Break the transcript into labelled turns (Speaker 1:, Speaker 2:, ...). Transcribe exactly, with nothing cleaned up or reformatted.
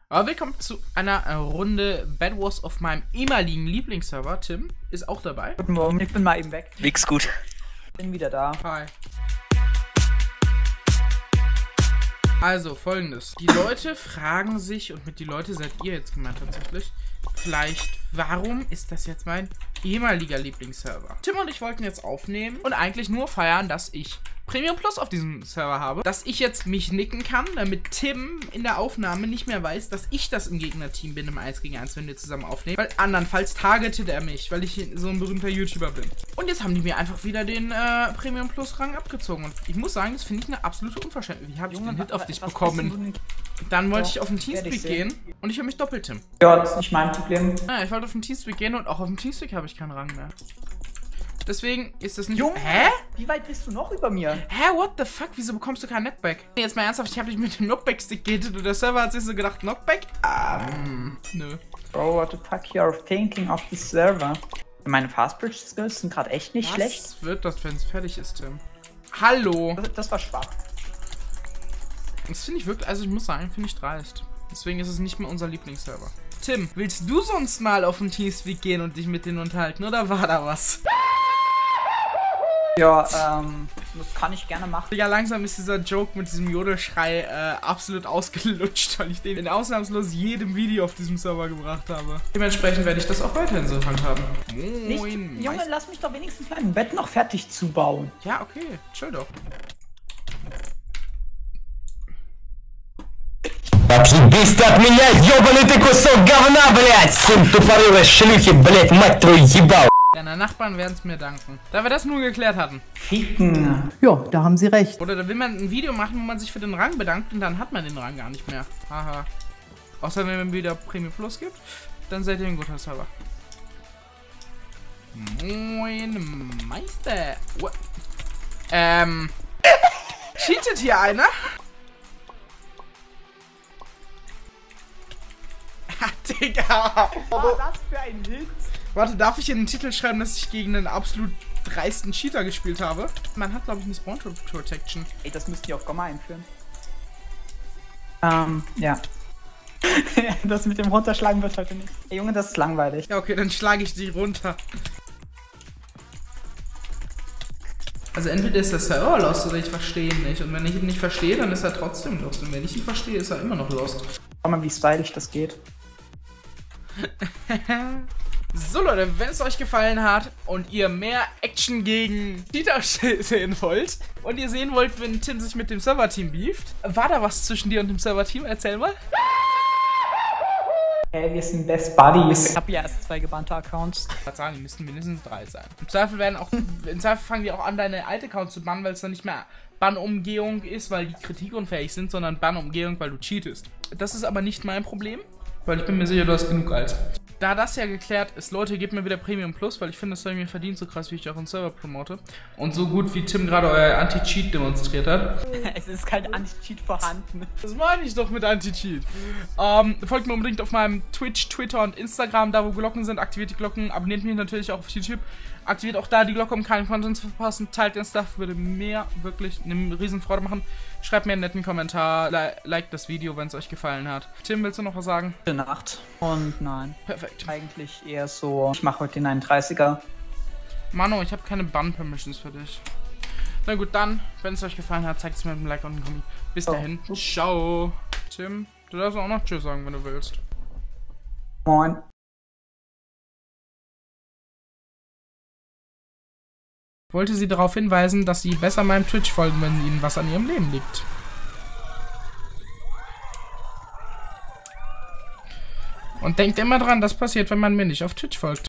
Speaker 1: Aber willkommen zu einer äh, Runde Bed Wars auf meinem ehemaligen Lieblingsserver. Tim ist auch dabei.
Speaker 2: Guten Morgen, ich bin mal eben weg.
Speaker 3: Nix gut.
Speaker 2: Bin wieder da.
Speaker 1: Hi. Also, folgendes. Die Leute fragen sich, und mit die Leute seid ihr jetzt gemeint tatsächlich, vielleicht, warum ist das jetzt mein ehemaliger Lieblingsserver? Tim und ich wollten jetzt aufnehmen und eigentlich nur feiern, dass ich Premium Plus auf diesem Server habe, dass ich jetzt mich nicken kann, damit Tim in der Aufnahme nicht mehr weiß, dass ich das im Gegnerteam bin im eins gegen eins, wenn wir zusammen aufnehmen, weil andernfalls targetet er mich, weil ich so ein berühmter YouTuber bin. Und jetzt haben die mir einfach wieder den äh, Premium Plus Rang abgezogen und ich muss sagen, das finde ich eine absolute Unverschämtheit. Wie habe ich den Hit auf dich bekommen? Dann wollte ich auf den Teamspeak gehen und ich höre mich doppelt, Tim.
Speaker 2: Ja, das ist nicht mein Problem.
Speaker 1: Ja, ich wollte auf den Teamspeak gehen und auch auf dem Teamspeak habe ich keinen Rang mehr. Deswegen ist das nicht...
Speaker 2: Junge,
Speaker 1: Hä?
Speaker 2: Wie weit bist du noch über mir?
Speaker 1: Hä, what the fuck? Wieso bekommst du kein Knockback? Jetzt mal ernsthaft, ich habe dich mit dem Knockback-Stick gehittet und der Server hat sich so gedacht, Knockback? Ähm, nö.
Speaker 2: Bro, what the fuck you are thinking of the server? Meine Fastbridge-Skills sind gerade echt nicht
Speaker 1: Was
Speaker 2: schlecht.
Speaker 1: Was wird das, wenn es fertig ist, Tim? Hallo?
Speaker 2: Das, das war schwach.
Speaker 1: Das finde ich wirklich, also ich muss sagen, finde ich dreist. Deswegen ist es nicht mehr unser Lieblingsserver. Tim, willst du sonst mal auf den Teamspeak gehen und dich mit denen unterhalten, oder war da was?
Speaker 2: Ja, ähm, das kann ich gerne machen.
Speaker 1: Ja, langsam ist dieser Joke mit diesem Jodelschrei äh, absolut ausgelutscht, weil ich den in ausnahmslos jedem Video auf diesem Server gebracht habe. Dementsprechend werde ich das auch weiterhin so handhaben.
Speaker 2: Nicht,
Speaker 1: Moin,
Speaker 2: Junge,
Speaker 1: Meister.
Speaker 2: lass mich doch wenigstens mein Bett noch fertig zu bauen.
Speaker 1: Ja, okay, chill doch.
Speaker 4: Отъебись ты от меня, ёбаный ты кусок говна, блядь! Сын тупорылой шлюхи, блядь, мать твою ебал!
Speaker 1: Deine Nachbarn werden es mir danken. Da wir das nur geklärt hatten.
Speaker 2: Ficken.
Speaker 5: Ja, da haben Sie recht.
Speaker 1: Oder da will man ein Video machen, wo man sich für den Rang bedankt und dann hat man den Rang gar nicht mehr. Haha. Außer wenn man wieder Premium Plus gibt, dann seid ihr ein guter Server. Moin, Meister. What? Ähm. Cheatet hier einer? Ha, Digga.
Speaker 2: Was war das für ein Hit?
Speaker 1: Warte, darf ich in den Titel schreiben, dass ich gegen einen absolut dreisten Cheater gespielt habe? Man hat, glaube ich, eine Spawn Protection.
Speaker 2: Ey, das müsst ihr auch Gomma einführen. Ähm, ja. Das mit dem Runterschlagen wird heute nicht. Ey, Junge, das ist langweilig.
Speaker 1: Ja, okay, dann schlage ich die runter. Also entweder ist der Server lost oder ich verstehe ihn nicht. Und wenn ich ihn nicht verstehe, dann ist er trotzdem lost. Und wenn ich ihn verstehe, ist er immer noch lost.
Speaker 2: Schau mal, wie stylisch das geht.
Speaker 1: So Leute, wenn es euch gefallen hat und ihr mehr Action gegen Cheater sehen wollt und ihr sehen wollt, wenn Tim sich mit dem Server-Team beeft, war da was zwischen dir und dem Server-Team? Erzähl mal.
Speaker 2: Hey, wir sind Best Buddies. Ich hab ja erst zwei gebannte Accounts.
Speaker 1: Ich würde sagen, die müssen mindestens drei sein. Im Zweifel werden auch, im Zweifel fangen die auch an, deine alte Accounts zu bannen, weil es dann nicht mehr Bannumgehung ist, weil die kritikunfähig sind, sondern Bannumgehung, weil du cheatest. Das ist aber nicht mein Problem, weil ich bin mir sicher, du hast genug als. Da das ja geklärt ist, Leute, gebt mir wieder Premium Plus, weil ich finde, das habe ich mir verdient, so krass, wie ich auch einen Server promote. Und so gut, wie Tim gerade euer Anti-Cheat demonstriert hat.
Speaker 2: Es ist kein Anti-Cheat vorhanden.
Speaker 1: Das meine ich doch mit Anti-Cheat. Ähm, folgt mir unbedingt auf meinem Twitch, Twitter und Instagram, da wo Glocken sind, aktiviert die Glocken, abonniert mich natürlich auch auf YouTube. Aktiviert auch da die Glocke, um keinen Content zu verpassen. Teilt den Stuff, würde mir wirklich eine riesen Freude machen. Schreibt mir einen netten Kommentar, li liked das Video, wenn es euch gefallen hat. Tim, willst du noch was sagen?
Speaker 2: Gute Nacht. Und nein.
Speaker 1: Perfekt.
Speaker 2: Eigentlich eher so, ich mache heute den einunddreißiger.
Speaker 1: Mano, ich habe keine Ban-Permissions für dich. Na gut, dann, wenn es euch gefallen hat, zeigt es mir mit einem Like und einem Kommi. Bis dahin,
Speaker 2: oh.
Speaker 1: Ciao. Tim, du darfst auch noch Tschüss sagen, wenn du willst.
Speaker 2: Moin.
Speaker 1: Ich wollte sie darauf hinweisen, dass sie besser meinem Twitch folgen, wenn ihnen was an ihrem Leben liegt. Und denkt immer dran, das passiert, wenn man mir nicht auf Twitch folgt.